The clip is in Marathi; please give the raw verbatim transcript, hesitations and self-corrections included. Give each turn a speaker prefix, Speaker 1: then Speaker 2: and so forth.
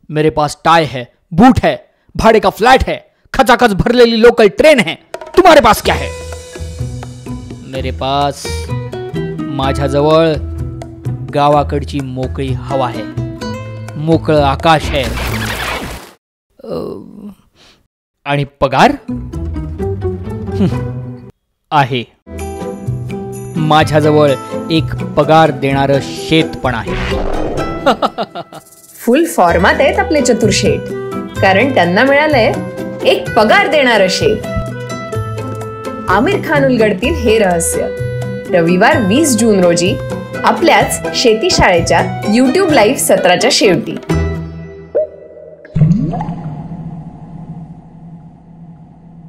Speaker 1: मेरे पास टाई है, बूट है, भाड़े का फ्लैट है, खचाखच भरलेली लोकल ट्रेन है। तुम्हारे पास क्या है? मेरे पास माझ्याजवळ गावाकडची मोकळी हवा है, मोकळं आकाश है आणि पगार आहे। माझ्याजवळ एक पगार देणारं शेत पण आहे।
Speaker 2: फुल फॉर्मात आहेत आपले चतुर शेठ, कारण त्यांना मिळालंय एक पगार देणारं शेत। आमिर खान उलगडतील हे रहस्य रविवार वीस जून रोजी आपल्याच शेती शाळेच्या यूट्यूब लाईव्ह सत्राच्या शेवटी।